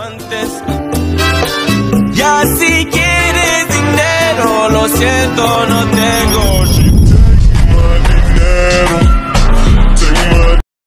antes. Ya si quieres dinero, lo siento, no tengo.